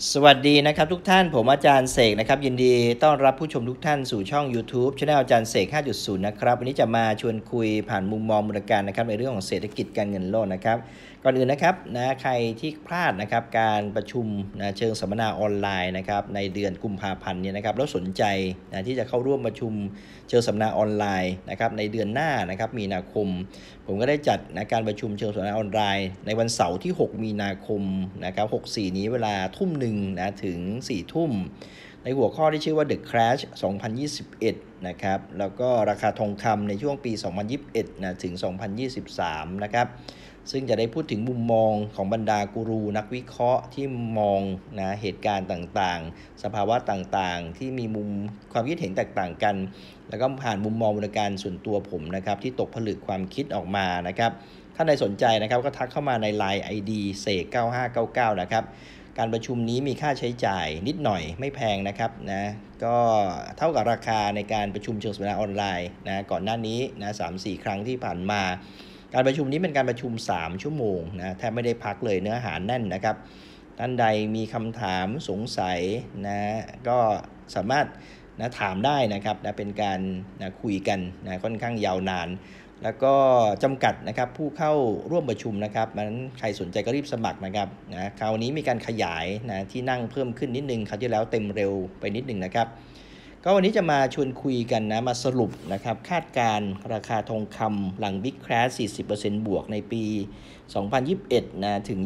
สวัสดีนะครับทุกท่านผมอาจารย์เสกนะครับยินดีต้อนรับผู้ชมทุกท่านสู่ช่อง YouTube Channel อาจารย์เสก 5.0 นะครับวันนี้จะมาชวนคุยผ่านมุมมองมูลการนะครับในเรื่องของเศรษฐกิจการเงินโลกนะครับก่อนอื่นนะครับใครที่พลาดนะครับการประชุมเชิงสัมมนาออนไลน์นะครับในเดือนกุมภาพันธ์เนี่ยนะครับแล้วสนใจที่จะเข้าร่วมประชุมเชิงสัมมนาออนไลน์นะครับในเดือนหน้านะครับมีนาคมผมก็ได้จัดการประชุมเชิงสัมมนาออนไลน์ในวันเสาร์ที่ 6 มีนาคมนะครับ64นี้เวลาทุ่มหนึ่งถึง 4 ทุ่มในหัวข้อที่ชื่อว่า The Crash 2021นะครับแล้วก็ราคาทองคำในช่วงปี 2021ถึง 2023นะครับซึ่งจะได้พูดถึงมุมมองของบรรดากูรูนักวิเคราะห์ที่มองเหตุการณ์ต่างๆสภาวะต่างๆที่มีมุมความคิดเห็นแตกต่างกันแล้วก็ผ่านมุมมองบริการส่วนตัวผมนะครับที่ตกผลึกความคิดออกมานะครับถ้าใครสนใจนะครับก็ทักเข้ามาใน LINE ID เสก9599นะครับการประชุมนี้มีค่าใช้จ่ายนิดหน่อยไม่แพงนะครับก็เท่ากับราคาในการประชุมเชิงสัมมนาออนไลน์ก่อนหน้านี้3-4 ครั้งที่ผ่านมาการประชุมนี้เป็นการประชุม3 ชั่วโมงแทบไม่ได้พักเลยเนื้อหาแน่นนะครับท่านใดมีคำถามสงสัยก็สามารถถามได้นะครับเป็นการคุยกันค่อนข้างยาวนานแล้วก็จำกัดนะครับผู้เข้าร่วมประชุมนะครับนั้นใครสนใจก็รีบสมัครนะครับคราวนี้มีการขยายที่นั่งเพิ่มขึ้นนิดนึงคราวที่แล้วเต็มเร็วไปนิดนึงนะครับก็วันนี้จะมาชวนคุยกันมาสรุปนะครับคาดการราคาทองคำหลัง Big Crash 40% บวกในปี 2021ถึง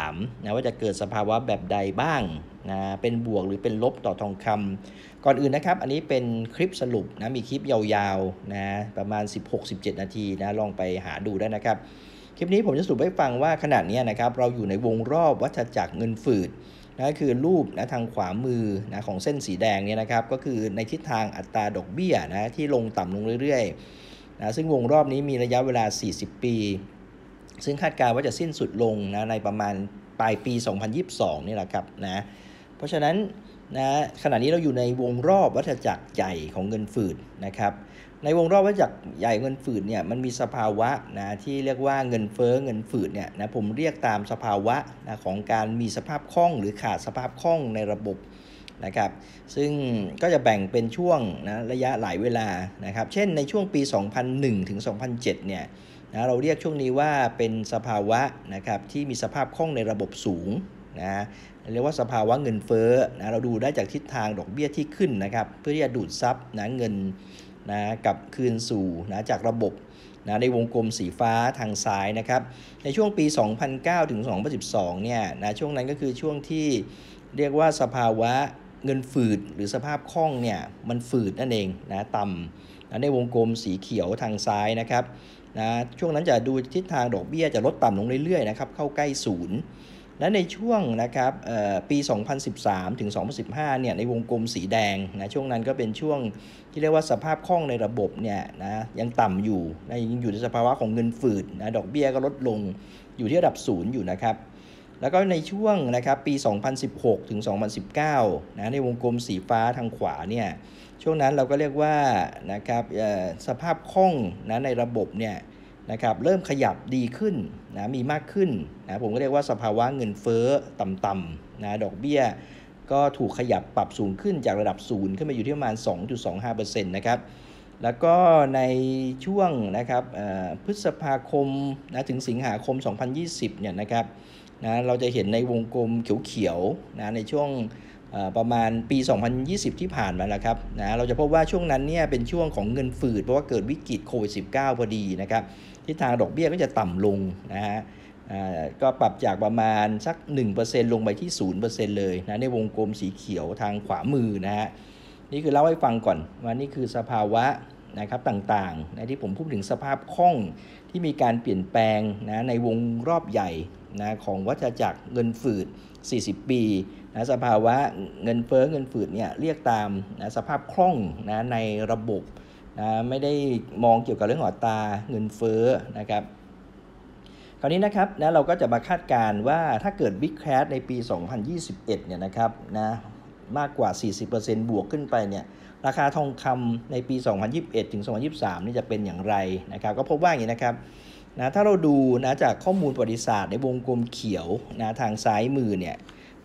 23ว่าจะเกิดสภาวะแบบใดบ้างเป็นบวกหรือเป็นลบต่อทองคำก่อนอื่นนะครับอันนี้เป็นคลิปสรุปมีคลิปยาวๆประมาณ 16-17 นาทีลองไปหาดูได้นะครับคลิปนี้ผมจะสรุปให้ฟังว่าขณะนี้นะครับเราอยู่ในวงรอบวัฏจักรเงินฝืดคือรูปทางขวามือของเส้นสีแดงเนี่ยนะครับก็คือในทิศทางอัตราดอกเบี้ยที่ลงต่ำลงเรื่อยๆซึ่งวงรอบนี้มีระยะเวลา40 ปีซึ่งคาดการณ์ว่าจะสิ้นสุดลงในประมาณปลายปี 2022นี่แหละครับเพราะฉะนั้นขณะนี้เราอยู่ในวงรอบวัฏจักรใหญ่ของเงินฝืดนะครับในวงรอบวัฏจักรใหญ่เงินฝืดเนี่ยมันมีสภาวะที่เรียกว่าเงินเฟ้อเงินฝืดเนี่ยผมเรียกตามสภาวะของการมีสภาพคล่องหรือขาดสภาพคล่องในระบบนะครับซึ่งก็จะแบ่งเป็นช่วงระยะหลายเวลานะครับเช่นในช่วงปี 2001 ถึง 2007เนี่ยเราเรียกช่วงนี้ว่าเป็นสภาวะนะครับที่มีสภาพคล่องในระบบสูงเรียกว่าสภาวะเงินเฟ้อเราดูได้จากทิศทางดอกเบี้ยที่ขึ้นนะครับเพื่อที่จะดูดซับเงินกลับคืนสู่จากระบบในวงกลมสีฟ้าทางซ้ายนะครับในช่วงปี 2009 ถึง 2012เนี่ยช่วงนั้นก็คือช่วงที่เรียกว่าสภาวะเงินฝืดหรือสภาพคล่องเนี่ยมันฝืดนั่นเองต่ำในวงกลมสีเขียวทางซ้ายนะครับช่วงนั้นจะดูทิศทางดอกเบี้ยจะลดต่ำลงเรื่อยๆนะครับเข้าใกล้ศูนย์และในช่วงนะครับปี 2013 ถึง 2015 เนี่ยในวงกลมสีแดงช่วงนั้นก็เป็นช่วงที่เรียกว่าสภาพคล่องในระบบเนี่ยยังต่ำอยู่ยังอยู่ในสภาวะของเงินฝืดดอกเบี้ยก็ลดลงอยู่ที่ระดับศูนย์อยู่นะครับแล้วก็ในช่วงนะครับปี 2016 ถึง 2019 ในวงกลมสีฟ้าทางขวาเนี่ยช่วงนั้นเราก็เรียกว่านะครับสภาพคล่องในระบบเนี่ยนะครับเริ่มขยับดีขึ้นมีมากขึ้นผมก็เรียกว่าสภาวะเงินเฟ้อต่ำๆดอกเบี้ยก็ถูกขยับปรับสูงขึ้นจากระดับศูนย์ขึ้นมาอยู่ที่ประมาณ 2.25% นะครับแล้วก็ในช่วงนะครับพฤษภาคมถึงสิงหาคม 2020 เนี่ยนะครับเราจะเห็นในวงกลมเขียวๆในช่วงประมาณปี 2020 ที่ผ่านมาแล้วครับเราจะพบว่าช่วงนั้นเนี่ยเป็นช่วงของเงินฝืดเพราะว่าเกิดวิกฤตโควิด -19 พอดีนะครับทิศทางดอกเบี้ยก็จะต่ำลงก็ปรับจากประมาณสัก 1% ลงไปที่ 0% เลยในวงกลมสีเขียวทางขวามือนี่คือเล่าให้ฟังก่อนว่านี่คือสภาวะนะครับต่างๆที่ผมพูดถึงสภาพคล่องที่มีการเปลี่ยนแปลงในวงรอบใหญ่ของวัฏจักรเงินฝืด40 ปีสภาวะเงินเฟ้อเงินฝืดเนี่ยเรียกตามสภาพคล่องในระบบไม่ได้มองเกี่ยวกับเรื่องอัตราเงินเฟ้อนะครับคราวนี้นะครับเราก็จะมาคาดการณ์ว่าถ้าเกิด Big Crash ในปี 2021 เนี่ยนะครับมากกว่า 40% บวกขึ้นไปเนี่ยราคาทองคำในปี 2021 ถึง 2023 นี่จะเป็นอย่างไรนะครับก็พบว่าอย่างนี้นะครับถ้าเราดูจากข้อมูลประวัติศาสตร์ในวงกลมเขียวทางซ้ายมือเนี่ย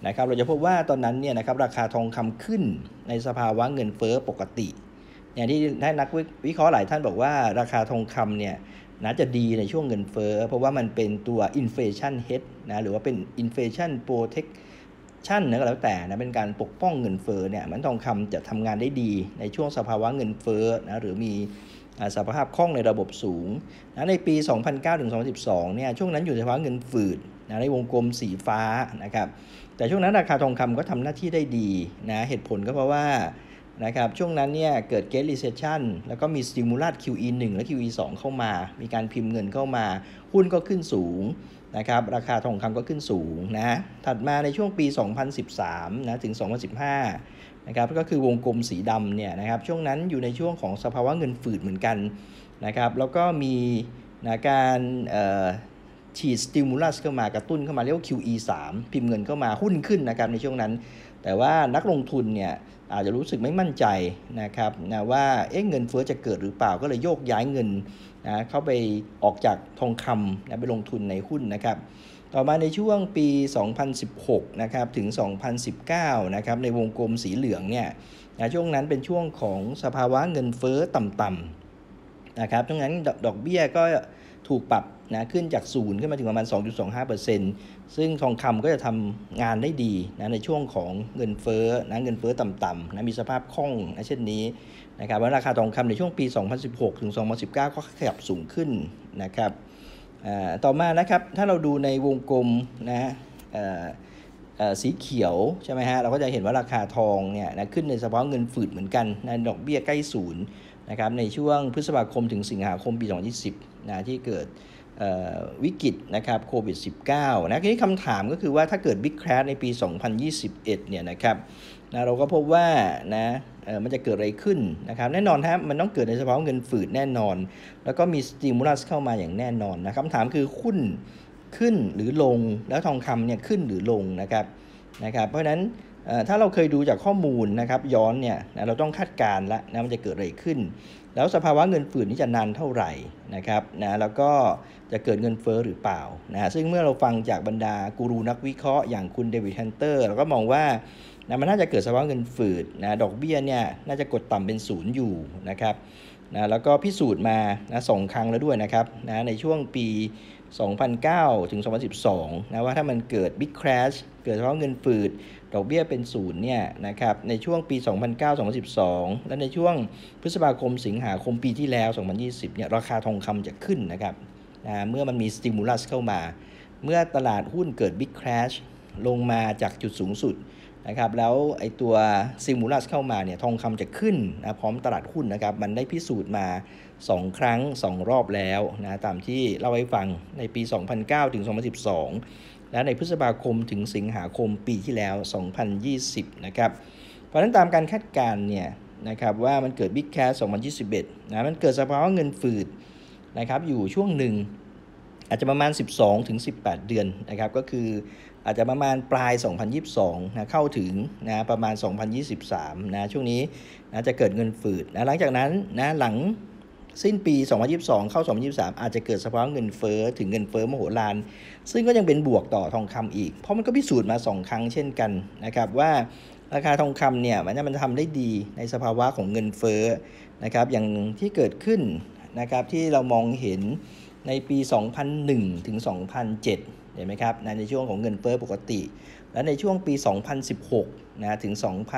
นะครับเราจะพบว่าตอนนั้นเนี่ยนะครับราคาทองคำขึ้นในสภาวะเงินเฟ้อปกติอย่างที่นักวิเคราะห์หลายท่านบอกว่าราคาทองคำเนี่ยน่าจะดีในช่วงเงินเฟ้อเพราะว่ามันเป็นตัว inflation hedge นะหรือว่าเป็น inflation protection นะก็แล้วแต่นะเป็นการปกป้องเงินเฟ้อเนี่ยมันทองคำจะทำงานได้ดีในช่วงสภาวะเงินเฟ้อนะหรือมีสภาพคล่องในระบบสูงนะในปี 2009 ถึง 2012 เนี่ยช่วงนั้นอยู่ในภาวะเงินฝืดนะในวงกลมสีฟ้านะครับแต่ช่วงนั้นราคาทองคำก็ทำหน้าที่ได้ดีนะเหตุผลก็เพราะว่านะครับช่วงนั้นเนี่ยเกิด Great Recession แล้วก็มี Stimulus QE1 และ QE2 เข้ามามีการพิมพ์เงินเข้ามาหุ้นก็ขึ้นสูงนะครับราคาทองคำก็ขึ้นสูงนะถัดมาในช่วงปี 2013 นะถึง 2015 นะครับก็คือวงกลมสีดำเนี่ยนะครับช่วงนั้นอยู่ในช่วงของสภาวะเงินฝืดเหมือนกันนะครับแล้วก็มีการฉีดสติมูลัสเข้ามากระตุ้นเข้ามาเรียกว่า QE3 พิมพ์เงินเข้ามาหุ้นขึ้นนะครับในช่วงนั้นแต่ว่านักลงทุนเนี่ยอาจจะรู้สึกไม่มั่นใจนะครับนะว่าเงินเฟ้อจะเกิดหรือเปล่าก็เลยโยกย้ายเงินนะเข้าไปออกจากทองคำนะไปลงทุนในหุ้นนะครับต่อมาในช่วงปี 2016 นะครับถึง 2019 นะครับในวงกลมสีเหลืองเนี่ยนะช่วงนั้นเป็นช่วงของสภาวะเงินเฟ้อต่ำๆนะครับช่วงนั้นดอกเบี้ยก็ถูกปรับนะขึ้นจาก0ขึ้นมาถึงประมาณ 2.25% ซึ่งทองคำก็จะทำงานได้ดีนะในช่วงของเงินเฟ้อนะเงินเฟ้อต่ำๆนะมีสภาพคล่องนะเช่นนี้นะครับว่าราคาทองคำในช่วงปี 2016 ถึง 2019 ก็ขยับสูงขึ้นนะครับต่อมานะครับถ้าเราดูในวงกลมนะสีเขียวใช่ไหมฮะเราก็จะเห็นว่าราคาทองเนี่ยนะขึ้นในสภาวะเงินฝืดเหมือนกันนะดอกเบี้ยใกล้ศูนย์นะครับในช่วงพฤษภาคมถึงสิงหาคมปี 2020 นะที่เกิดวิกฤตนะครับโควิด -19 นะทีนี้คำถามก็คือว่าถ้าเกิด Big Crash ในปี 2021 เนี่ยนะครับนะเราก็พบว่านะมันจะเกิดอะไรขึ้นนะครับแน่นอนครับมันต้องเกิดในสภาวะเงินฝืดแน่นอนแล้วก็มีสติมูลัสเข้ามาอย่างแน่นอนนะคำถามคือหุ้นขึ้นหรือลงแล้วทองคำเนี่ยขึ้นหรือลงนะครับเพราะฉะนั้นถ้าเราเคยดูจากข้อมูลนะครับย้อนเนี่ยนะเราต้องคาดการณ์ละนะมันจะเกิดอะไรขึ้นแล้วสภาวะเงินฝืดนี้จะนานเท่าไหร่นะครับนะแล้วก็จะเกิดเงินเฟ้อหรือเปล่านะซึ่งเมื่อเราฟังจากบรรดากูรูนักวิเคราะห์อย่างคุณเดวิดฮันเตอร์เราก็มองว่านะมันน่าจะเกิดสภาวะเงินฝืดนะดอกเบี้ยเนี่ยน่าจะกดต่ำเป็นศูนย์อยู่นะครับนะแล้วก็พิสูจน์มานะ2 ครั้งแล้วด้วยนะครับนะในช่วงปี 2009 ถึง 2012 นะว่าถ้ามันเกิด Big Crash เกิดสภาวะเงินฝืดดอกเบี้ยเป็นศูนย์เนี่ยนะครับในช่วงปี 2009-2012 และในช่วงพฤษภาคมสิงหาคมปีที่แล้ว 2020 เนี่ยราคาทองคำจะขึ้นนะครับเมื่อมันมีสติมูลัสเข้ามาเมื่อตลาดหุ้นเกิด Big Crash ลงมาจากจุดสูงสุดนะครับแล้วไอตัวสติมูลัสเข้ามาเนี่ยทองคำจะขึ้นนะพร้อมตลาดหุ้นนะครับมันได้พิสูจน์มา2 ครั้ง 2 รอบแล้วนะตามที่เล่าให้ฟังในปี 2009 ถึง 2012 และในพฤษภาคมถึงสิงหาคมปีที่แล้ว 2020 นะครับเพราะฉะนั้นตามการคาดการณ์เนี่ยนะครับว่ามันเกิด Big Crash 2021 นะมันเกิดสภาวะเงินฝืดนะครับอยู่ช่วงหนึ่งอาจจะประมาณ 12-18 เดือนนะครับก็คืออาจจะประมาณปลาย 2022 นะเข้าถึงนะประมาณ 2023 นะช่วงนี้นะจะเกิดเงินฝืดนะหลังจากนั้นนะหลังสิ้นปี 2022 เข้า 2023 อาจจะเกิดสภาวะเงินเฟ้อถึงเงินเฟ้อมโหฬารซึ่งก็ยังเป็นบวกต่อทองคำอีกเพราะมันก็พิสูจน์มา2 ครั้งเช่นกันนะครับว่าราคาทองคำเนี่ยมันทำได้ดีในสภาวะของเงินเฟ้อนะครับอย่างที่เกิดขึ้นนะครับที่เรามองเห็นในปี 2001 ถึง 2007 เห็นไหมครับในช่วงของเงินเฟ้อปกติและในช่วงปี 2016 นะถึง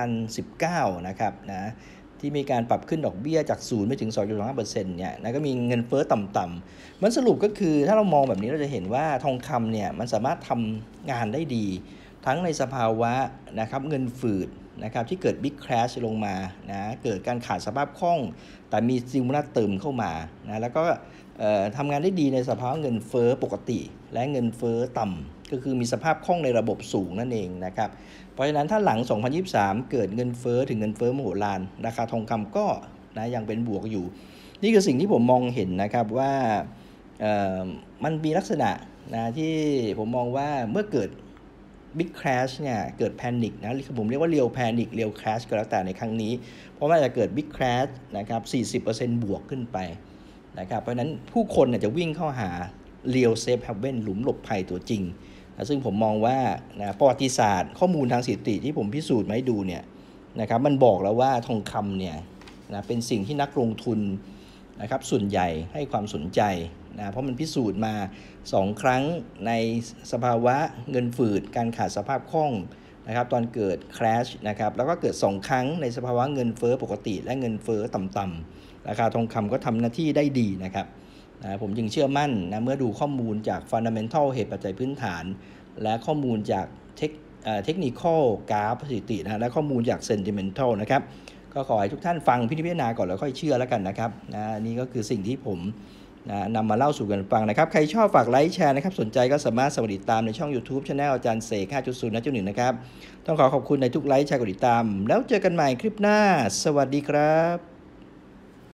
2019 นะครับนะที่มีการปรับขึ้นดอกเบี้ยจาก0ไปถึง 2.25% เนี่ยนะก็มีเงินเฟ้อต่ำๆมันสรุปก็คือถ้าเรามองแบบนี้เราจะเห็นว่าทองคำเนี่ยมันสามารถทำงานได้ดีทั้งในสภาวะนะครับเงินฝืดนะครับที่เกิด Big Crash ลงมานะเกิดการขาดสภาพคล่องแต่มีสติมูลัสเติมเข้ามานะแล้วก็ทำงานได้ดีในสภาวะเงินเฟ้อปกติและเงินเฟ้อต่ำก็คือมีสภาพคล่องในระบบสูงนั่นเองนะครับเพราะฉะนั้นถ้าหลัง 2023 เกิดเงินเฟ้อถึงเงินเฟ้อมโหฬารราคาทองคำก็นะยังเป็นบวกอยู่นี่คือสิ่งที่ผมมองเห็นนะครับว่ามันมีลักษณะนะที่ผมมองว่าเมื่อเกิด Big Crash เนี่ยเกิด Panic นะผมเรียกว่า Real Panic Real Crash ก็แล้วแต่ในครั้งนี้เพราะว่าจะเกิด Big Crash นะครับ 40% บวกขึ้นไปนะครับเพราะฉะนั้นผู้คนจะวิ่งเข้าหา Real Safe Haven หลุมหลบภัยตัวจริงซึ่งผมมองว่าประวัติศาสตร์ข้อมูลทางสถิติที่ผมพิสูจน์มาให้ดูเนี่ยนะครับมันบอกแล้วว่าทองคำเนี่ยเป็นสิ่งที่นักลงทุนนะครับส่วนใหญ่ให้ความสนใจเพราะมันพิสูจน์มา2ครั้งในสภาวะเงินฝืดการขาดสภาพคล่องนะครับตอนเกิด crash นะครับแล้วก็เกิด2ครั้งในสภาวะเงินเฟ้อปกติและเงินเฟ้อต่ำๆราคาทองคำก็ทำหน้าที่ได้ดีนะครับผมจึงเชื่อมั่นเมื่อดูข้อมูลจาก fundamental เหตุปัจจัยพื้นฐานและข้อมูลจากเทคนิคอลกราฟสถิติและข้อมูลจาก sentimental นะครับก็ขอให้ทุกท่านฟังพิจารณาก่อนแล้วค่อยเชื่อแล้วกันนะครับนี่ก็คือสิ่งที่ผมนำมาเล่าสู่กันฟังนะครับใครชอบฝากไลค์แชร์นะครับสนใจก็สามารถสมัครติดตามในช่อง YouTube Channel อาจารย์เสก 5.0 ณ 1 นะครับต้องขอบคุณในทุกไลค์แชร์กดติดตามแล้วเจอกันใหม่คลิปหน้าสวัสดีครับ